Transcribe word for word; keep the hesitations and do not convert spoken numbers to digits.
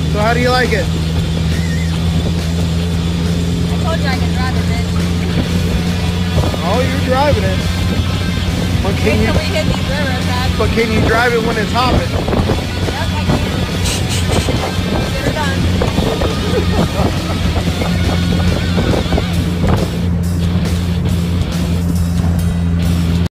So how do you like it? I told you I could drive it, bitch. Oh, you're driving it. But can Wait you, till we hit these railroad tracks. but can you drive it when it's hopping? Yep, I can.